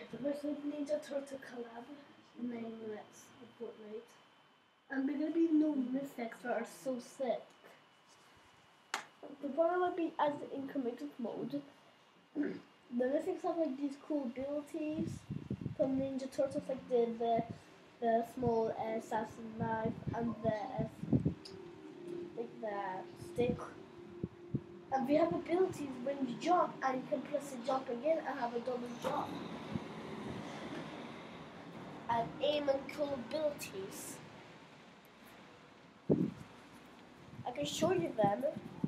The first Ninja Turtle collab in 9 minutes of Fortnite. And they're gonna be no mythics that are so sick. The one might be as in creative mode. The mythics have like these cool abilities from Ninja Turtles, like the small assassin knife and the stick. And we have abilities when you jump and you can press the jump again and have a double jump. And aim and kill abilities. I can show you them.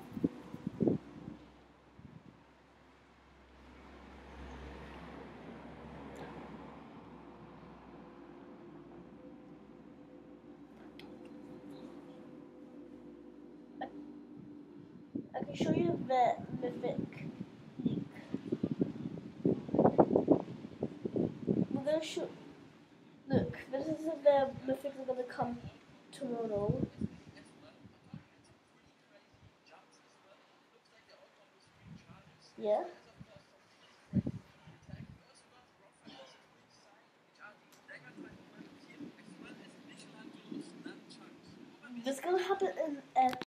I can show you the mythic leak. We're gonna show. Look, this is the mythics are gonna come tomorrow. Yeah. This is gonna happen in